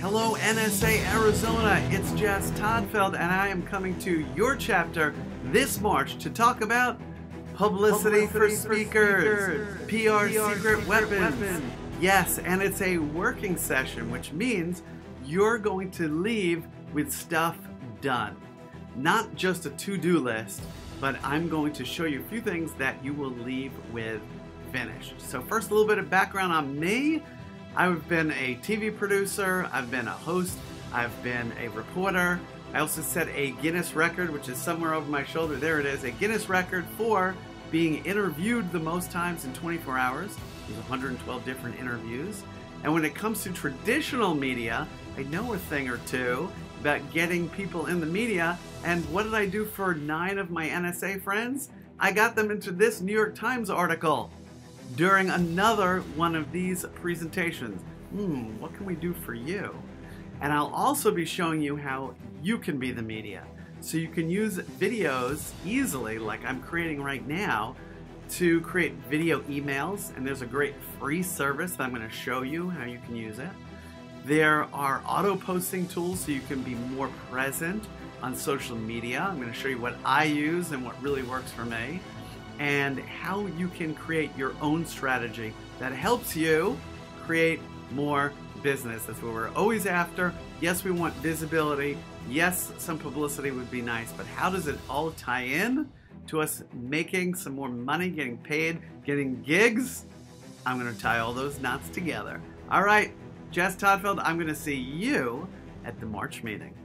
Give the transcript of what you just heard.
Hello NSA Arizona, it's Jess Todfeld and I am coming to your chapter this March to talk about publicity for speakers, PR secret weapons. Yes, and it's a working session, which means you're going to leave with stuff done. Not just a to-do list, but I'm going to show you a few things that you will leave with finished. So first, a little bit of background on me. I've been a TV producer, I've been a host, I've been a reporter. I also set a Guinness record, which is somewhere over my shoulder. There it is, a Guinness record for being interviewed the most times in 24 hours. There's 112 different interviews. And when it comes to traditional media, I know a thing or two about getting people in the media. And what did I do for 9 of my NSA friends? I got them into this New York Times article during another one of these presentations. What can we do for you? And I'll also be showing you how you can be the media. So you can use videos easily, like I'm creating right now, to create video emails. And there's a great free service that I'm going to show you how you can use it. There are auto posting tools so you can be more present on social media. I'm going to show you what I use and what really works for me, and how you can create your own strategy that helps you create more business. That's what we're always after. Yes, we want visibility. Yes, some publicity would be nice, but how does it all tie in to us making some more money, getting paid, getting gigs? I'm going to tie all those knots together. All right, Jess Todfeld, I'm going to see you at the March meeting.